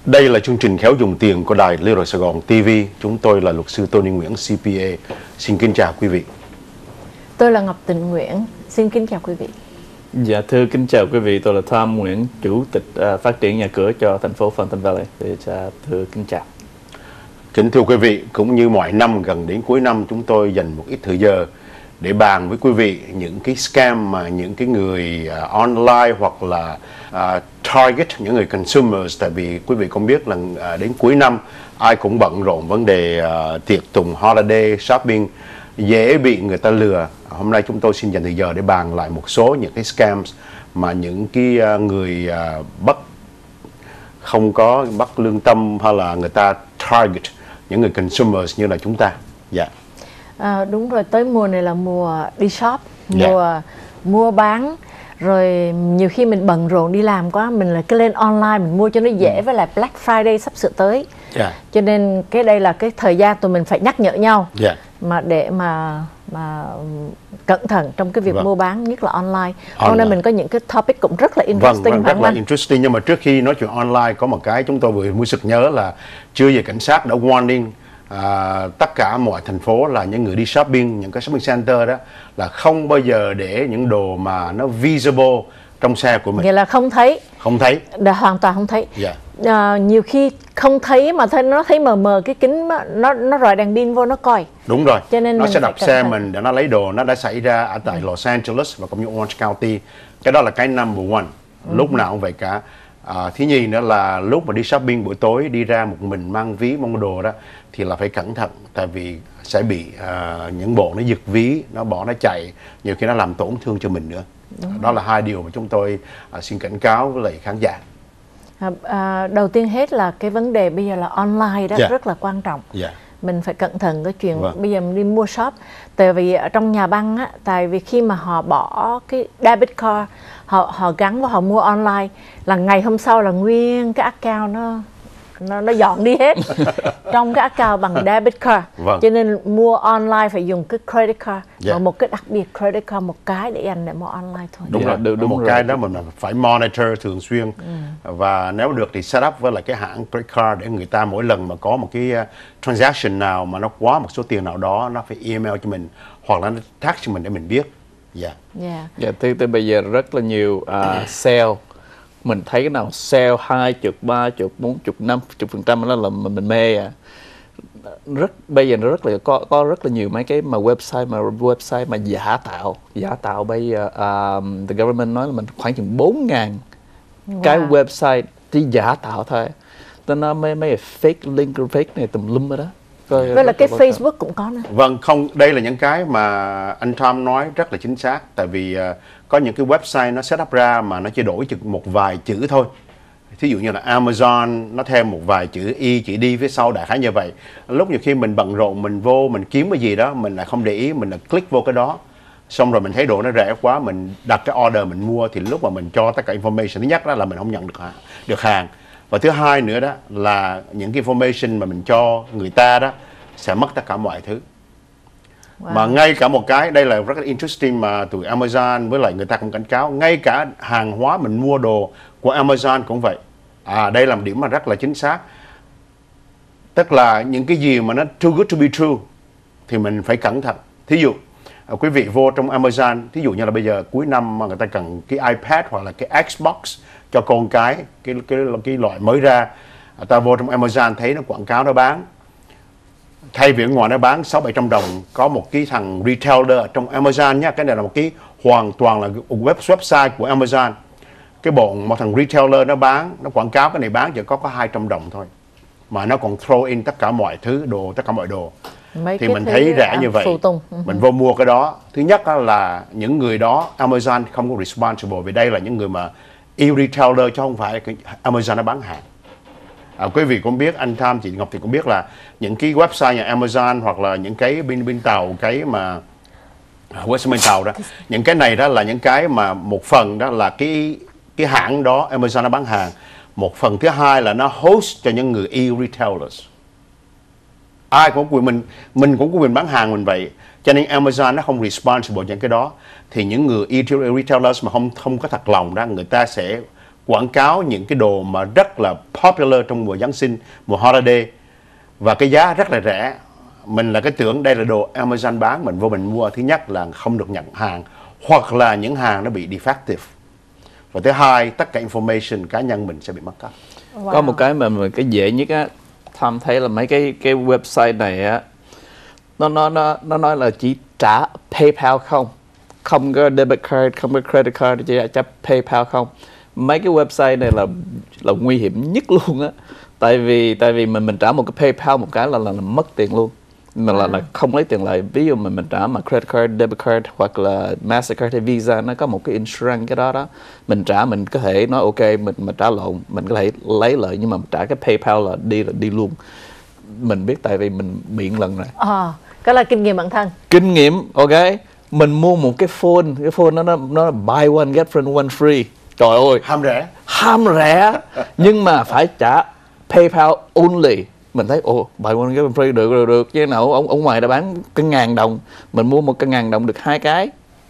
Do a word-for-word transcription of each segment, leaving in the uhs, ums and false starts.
Đây là chương trình Khéo Dùng Tiền của đài Lê Rời Sài Gòn ti vi. Chúng tôi là luật sư Tony Nguyễn, C P A. Xin kính chào quý vị. Tôi là Ngọc Tịnh Nguyễn. Xin kính chào quý vị. Dạ thưa kính chào quý vị, tôi là Tom Nguyễn, Chủ tịch uh, phát triển nhà cửa cho thành phố Fountain Valley. Thì, uh, thưa kính chào. Kính thưa quý vị, cũng như mọi năm gần đến cuối năm, chúng tôi dành một ít thời giờ để bàn với quý vị những cái scam mà những cái người uh, online hoặc là uh, target những người consumers. Tại vì quý vị cũng biết là uh, đến cuối năm ai cũng bận rộn vấn đề uh, tiệc tùng, holiday, shopping, dễ bị người ta lừa. Hôm nay chúng tôi xin dành thời giờ để bàn lại một số những cái scams mà những cái uh, người uh, bắt không có bắt lương tâm hay là người ta target những người consumers như là chúng ta. Dạ. Yeah. À, đúng rồi, tới mùa này là mùa đi shop, mùa yeah. mua bán, rồi nhiều khi mình bận rộn đi làm quá, mình lại cứ lên online mình mua cho nó dễ. mm. Với lại Black Friday sắp sửa tới, yeah. cho nên cái đây là cái thời gian tụi mình phải nhắc nhở nhau, yeah. mà để mà mà cẩn thận trong cái việc vâng. mua bán, nhất là online. online. Hôm nay mình có những cái topic cũng rất là interesting. Vâng, vâng rất là interesting. Nhưng mà trước khi nói chuyện online, có một cái chúng tôi vừa mới sực nhớ là trưa về cảnh sát đã warning à, tất cả mọi thành phố là những người đi shopping, những cái shopping center đó là không bao giờ để những đồ mà nó visible trong xe của mình. Nghĩa là không thấy. Không thấy. Đã hoàn toàn không thấy. Yeah. À, nhiều khi không thấy mà thấy nó thấy mờ mờ cái kính đó, nó nó rọi đèn pin vô nó coi. Đúng rồi. Cho nên nó sẽ đập xe thận. mình để nó lấy đồ. Nó đã xảy ra ở tại ừ. Los Angeles và cũng như Orange County. Cái đó là cái number one. Ừ. Lúc nào cũng vậy cả. À, thứ nhì nữa là lúc mà đi shopping buổi tối, đi ra một mình mang ví mang đồ đó thì là phải cẩn thận, tại vì sẽ bị uh, những bộ nó giật ví, nó bỏ nó chạy, nhiều khi nó làm tổn thương cho mình nữa. Đúng đó rồi. Là hai điều mà chúng tôi uh, xin cảnh cáo với lại khán giả. À, à, đầu tiên hết là cái vấn đề bây giờ là online đó, yeah. rất là quan trọng. Yeah. Mình phải cẩn thận cái chuyện vâng. bây giờ mình đi mua shop. Tại vì ở trong nhà băng á, tại vì khi mà họ bỏ cái debit card, họ họ gắn vào họ mua online là ngày hôm sau là nguyên cái account nó nó nó dọn đi hết trong cái account bằng debit card. Vâng. Cho nên mua online phải dùng cái credit card. Yeah. Và một cái đặc biệt credit card một cái để dành để mua online thôi. Đúng yeah, rồi, đúng, đúng một rồi. Cái đó mình phải monitor thường xuyên. Ừ. Và nếu được thì set up với lại cái hãng credit card để người ta mỗi lần mà có một cái uh, transaction nào mà nó quá một số tiền nào đó, nó phải email cho mình hoặc là nó tag cho mình để mình biết. Dạ. Yeah. Yeah. Yeah, tới, tới bây giờ rất là nhiều uh, sale. Mình thấy cái nào sale hai chục, ba chục, bốn chục, năm chục phần trăm đó là mình, mình mê à. Rất bây giờ nó rất là có có rất là nhiều mấy cái mà website mà website mà giả tạo, giả tạo bây giờ um, the government nói là mình khoảng chừng bốn ngàn wow. cái website chỉ giả tạo thôi. Nên nó mấy mấy fake link fake này tùm lum ở đó. Với là cái Facebook cũng có nữa. Vâng, không, đây là những cái mà anh Tom nói rất là chính xác. Tại vì uh, có những cái website nó set up ra mà nó chỉ đổi chừng một vài chữ thôi. Thí dụ như là Amazon, nó thêm một vài chữ Y, chữ D phía sau, đại khái như vậy. Lúc nhiều khi mình bận rộn, mình vô, mình kiếm cái gì đó, mình lại không để ý, mình lại click vô cái đó. Xong rồi mình thấy đồ nó rẻ quá, mình đặt cái order mình mua, thì lúc mà mình cho tất cả information, thứ nhất đó là mình không nhận được, được hàng. Và thứ hai nữa đó là những cái information mà mình cho người ta đó sẽ mất tất cả mọi thứ. Wow. Mà ngay cả một cái, đây là rất là interesting mà tụi Amazon với lại người ta cũng cảnh cáo, ngay cả hàng hóa mình mua đồ của Amazon cũng vậy. À, đây là một điểm mà rất là chính xác. Tức là những cái gì mà nó too good to be true thì mình phải cẩn thận. Thí dụ, quý vị vô trong Amazon, thí dụ như là bây giờ cuối năm mà người ta cần cái iPad hoặc là cái Xbox cho con cái, cái, cái, cái loại mới ra, ta vô trong Amazon thấy nó quảng cáo nó bán, thay vì ở ngoài nó bán sáu bảy trăm đồng, có một cái thằng retailer ở trong Amazon nhá, cái này là một cái hoàn toàn là web website của Amazon, cái bộ một thằng retailer nó bán, nó quảng cáo cái này bán chỉ có có hai trăm đồng thôi, mà nó còn throw in tất cả mọi thứ đồ, tất cả mọi đồ. Mấy thì mình thấy rẻ như vậy, mình vô mua cái đó. Thứ nhất là những người đó Amazon không có responsible, vì đây là những người mà e-retailer chứ không phải Amazon nó bán hàng. À, quý vị cũng biết, anh Tham, chị Ngọc thì cũng biết là những cái website nhà Amazon hoặc là những cái bên bên tàu, cái mà website bên tàu đó, những cái này đó là những cái mà một phần đó là cái cái hãng đó Amazon nó bán hàng, một phần thứ hai là nó host cho những người e-retailers. Ai cũng có quyền, mình mình cũng có quyền bán hàng mình vậy, cho nên Amazon nó không responsible những cái đó. Thì những người e-retailers mà không không có thật lòng đó, người ta sẽ quảng cáo những cái đồ mà rất là popular trong mùa Giáng sinh, mùa holiday, và cái giá rất là rẻ. Mình là cái tưởng đây là đồ Amazon bán, mình vô mình mua, thứ nhất là không được nhận hàng, hoặc là những hàng nó bị defective, và thứ hai tất cả information cá nhân mình sẽ bị mất cắp. Wow. Có một cái mà, mà cái dễ nhất á, Tom thấy là mấy cái cái website này á, nó nó nó nó nói là chỉ trả PayPal không, không có debit card, không có credit card, chỉ trả PayPal không. Mấy cái website này là là nguy hiểm nhất luôn á, tại vì tại vì mình mình trả một cái PayPal một cái là là, là mất tiền luôn, mà là, là không lấy tiền lại. Ví dụ mình mình trả mà credit card, debit card hoặc là Mastercard hay Visa, nó có một cái insurance cái đó đó, mình trả mình có thể nói ok mình mà trả lộn mình có thể lấy lại, nhưng mà trả cái PayPal là đi là đi luôn. Mình biết tại vì mình bị lần này. À, cái là kinh nghiệm bản thân. Kinh nghiệm, ok. Mình mua một cái phone, cái phone nó nó nó buy one get friend one free. Trời ơi, ham rẻ, ham rẻ, nhưng mà phải trả PayPal only. Mình thấy ồ, buy one get one free được được được, chứ nào ông ông ngoài đã bán cái ngàn đồng, mình mua một cái ngàn đồng được hai cái.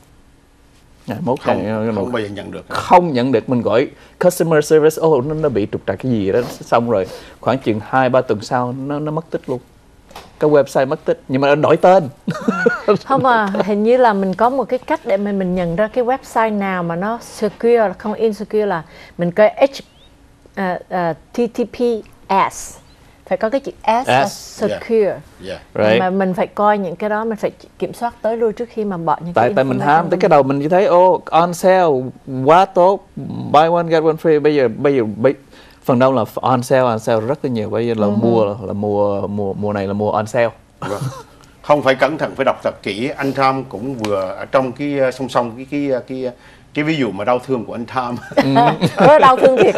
Ngày mốt không, cái, không bao giờ nhận được. Không nhận được, mình gọi customer service, ô oh, nó, nó bị trục trặc cái gì đó, xong rồi khoảng chừng hai ba tuần sau nó nó mất tích luôn. Cái website mất tích, nhưng mà nó đổi tên. Không mà hình như là mình có một cái cách để mình mình nhận ra cái website nào mà nó secure, không insecure, là mình coi H uh, uh, T T P S, phải có cái chữ S, S. là secure. Yeah. Yeah. Right. Mà mình phải coi những cái đó, mình phải kiểm soát tới lui trước khi mà bỏ những tại cái tại mình ham tới cái đầu mình chỉ thấy ô oh, on sale quá tốt, buy one get one free. Bây giờ bây giờ bây, phần đông là on sale, on sale rất là nhiều. Bây giờ là uh-huh. mua là, là mua mùa mùa này là mua on sale. Vâng. Không, phải cẩn thận, phải đọc thật kỹ. Anh Tom cũng vừa ở trong cái song song cái cái cái cái ví dụ mà đau thương của anh Tom. Rất đau thương thiệt.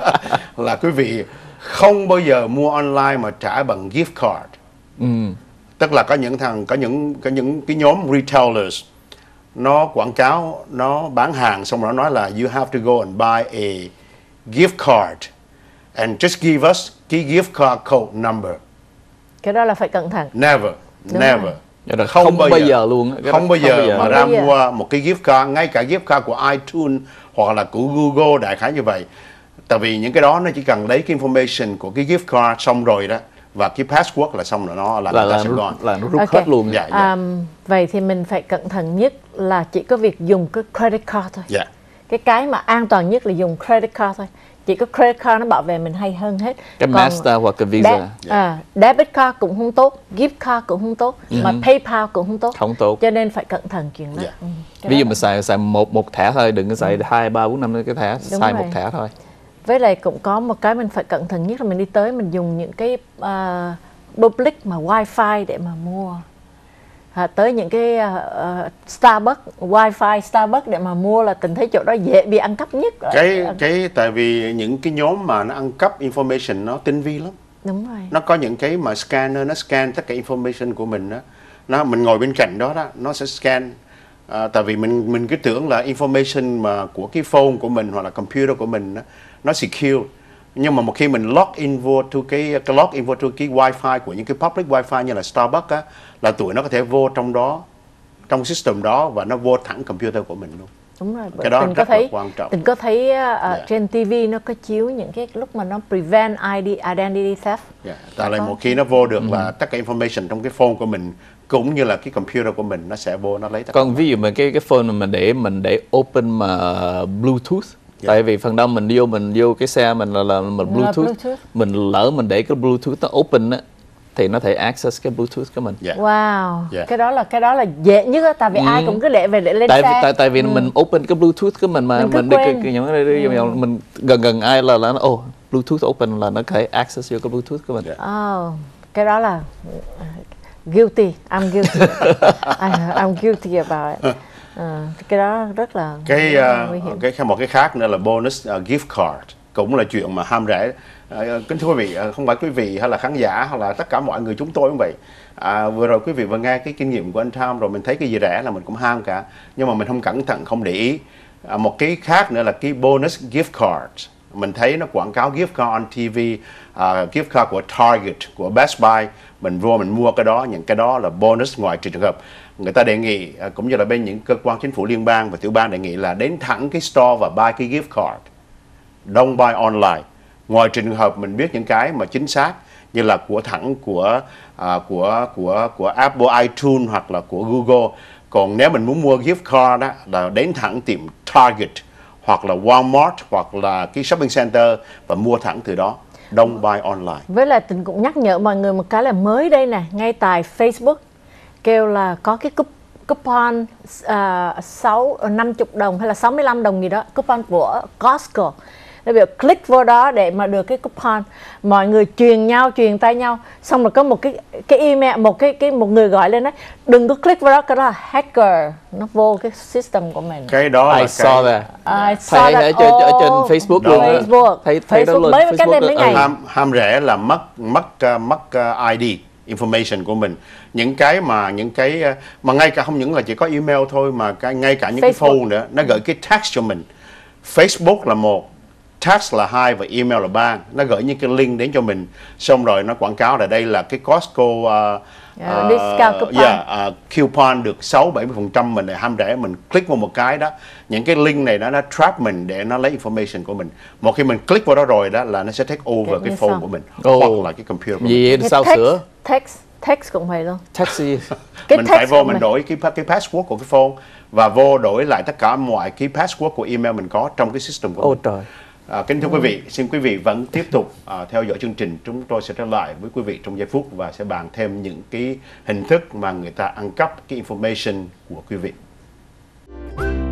Là quý vị không bao giờ mua online mà trả bằng gift card. Ừ. Tức là có những thằng có những có những cái nhóm retailers nó quảng cáo, nó bán hàng xong rồi nó nói là you have to go and buy a gift card and just give us cái gift card code number. Cái đó là phải cẩn thận. Never, Đúng never. Không, không bao giờ, giờ luôn. Không, không bao giờ mà không ra bao giờ. mua một cái gift card, ngay cả gift card của iTunes hoặc là của Google đại khái như vậy. Tại vì những cái đó nó chỉ cần lấy cái information của cái gift card xong rồi đó, và cái password là xong rồi, nó là là, người ta là, sẽ gone. là nó rút Okay. hết luôn. Dạ, dạ. Um, vậy thì mình phải cẩn thận nhất là chỉ có việc dùng cái credit card thôi. Dạ. Cái cái mà an toàn nhất là dùng credit card thôi. Chỉ có credit card nó bảo vệ mình hay hơn hết. Cái Còn Master hoặc cái Visa. De- à, debit card cũng không tốt, gift card cũng không tốt, Ừ. mà PayPal cũng không tốt. Không tốt. Cho nên phải cẩn thận chuyện đó. Dạ. Ừ, cái Ví đó dụ là- mình xài xài một một thẻ thôi, đừng có xài hai ba bốn năm cái thẻ, Đúng xài rồi. một thẻ thôi. Với lại cũng có một cái mình phải cẩn thận nhất là mình đi tới mình dùng những cái uh, public mà wifi để mà mua. À, tới những cái uh, Starbucks, wifi Starbucks để mà mua là tình thấy chỗ đó dễ bị ăn cắp nhất. Cái cái tại vì những cái nhóm mà nó ăn cắp information nó tinh vi lắm. Đúng rồi. Nó có những cái mà scanner nó scan tất cả information của mình đó. Nó mình ngồi bên cạnh đó đó, nó sẽ scan. À, tại vì mình mình cứ tưởng là information mà của cái phone của mình hoặc là computer của mình đó, nó secure. Nhưng mà một khi mình log in vô to cái, cái log in vô to cái wifi của những cái public wifi như là Starbucks á, là tụi nó có thể vô trong đó, trong system đó, và nó vô thẳng computer của mình luôn. Đúng rồi. Cái đó Tình rất có thấy, là quan trọng. Tình có thấy uh, Yeah. trên ti vi nó có chiếu những cái lúc mà nó prevent I D, identity theft. Yeah. Tại là một khi nó vô được là tất cả information trong cái phone của mình cũng như là cái computer của mình nó sẽ vô, nó lấy tất cả. Còn ví dụ mà cái cái phone mà mình để mình để open mà Bluetooth. Dạ. Tại vì phần đông mình vô mình vô cái xe mình là, là mình Bluetooth. Bluetooth. Mình lỡ mình để cái Bluetooth nó open á thì nó thể access cái Bluetooth của mình. Yeah. Wow. Yeah. Cái đó là cái đó là dễ nhất đó, tại vì Ừ. ai cũng cứ để về để lên Tại xe. vì tại tại vì Ừ. mình open cái Bluetooth của mình mà Mình cứ mình đi cái, quên. cái những cái đi, Ừ. mình gần gần ai là là nó oh, Bluetooth open là nó có thể access vô cái Bluetooth của mình. Yeah. Oh, cái đó là guilty, I'm guilty, I, I'm guilty about it. À, cái đó rất là Cái rất là uh, nguy hiểm. cái một cái khác nữa là bonus uh, gift card, cũng là chuyện mà ham rẻ. Uh, kính thưa quý vị, uh, không phải quý vị hay là khán giả hay là tất cả mọi người chúng tôi cũng vậy. À, vừa rồi quý vị vừa nghe cái kinh nghiệm của anh Tom rồi, mình thấy cái gì rẻ là mình cũng ham cả, nhưng mà mình không cẩn thận, không để ý. À, một cái khác nữa là cái bonus gift card. Mình thấy nó quảng cáo gift card on ti vi, uh, gift card của Target, của Best Buy. Mình vô mình mua cái đó, những cái đó là bonus. Ngoài trường hợp người ta đề nghị, uh, cũng như là bên những cơ quan chính phủ liên bang và tiểu bang đề nghị là đến thẳng cái store và buy cái gift card. don't buy online. Ngoài trường hợp mình biết những cái mà chính xác như là của thẳng của à, của của của Apple iTunes hoặc là của Google. Còn nếu mình muốn mua gift card đó là đến thẳng tiệm Target hoặc là Walmart hoặc là cái shopping center và mua thẳng từ đó. Don't buy online. Với lại Tình cũng nhắc nhở mọi người một cái là mới đây nè, ngay tại Facebook kêu là có cái coupon uh, sáu năm mươi đồng hay là sáu mươi lăm đồng gì đó, coupon của Costco. Để biểu click vô đó để mà được cái coupon. Mọi người truyền nhau, truyền tay nhau. Xong rồi có một cái cái email, một cái cái một người gọi lên đó, đừng có click vào đó, cái đó là hacker, nó vô cái system của mình. Cái đó là I saw that. I saw that. Ở trên, ở trên Facebook đó. luôn. Facebook. Thấy, thấy Facebook đó mới Facebook cách đây mấy ngày. Ham, ham rẻ là mất mất uh, mất uh, I D information của mình. Những cái mà những cái uh, mà ngay cả không những là chỉ có email thôi mà cái, ngay cả những Facebook. Cái phone nữa, nó gửi cái text cho mình. Facebook là một, text là hai và email là ba. Nó gửi những cái link đến cho mình, xong rồi nó quảng cáo là đây là cái Costco uh, yeah, uh, discount coupon, yeah, uh, coupon được sáu bảy mươi phần trăm. Mình để ham rẻ, mình click vào một cái đó, những cái link này đó nó trap mình để nó lấy information của mình. Một khi mình click vào đó rồi đó là nó sẽ take over cái, cái phone xong của mình oh. hoặc là cái computer của gì mình. Sao text, sửa text text cũng vậy luôn. Taxi. Mình phải vô mình đổi cái cái password của cái phone và vô đổi lại tất cả mọi cái password của email mình có trong cái system của Ôi mình. trời. À, kính thưa ừ. quý vị, xin quý vị vẫn tiếp tục à, theo dõi chương trình. Chúng tôi sẽ trở lại với quý vị trong giây phút và sẽ bàn thêm những cái hình thức mà người ta ăn cắp cái information của quý vị.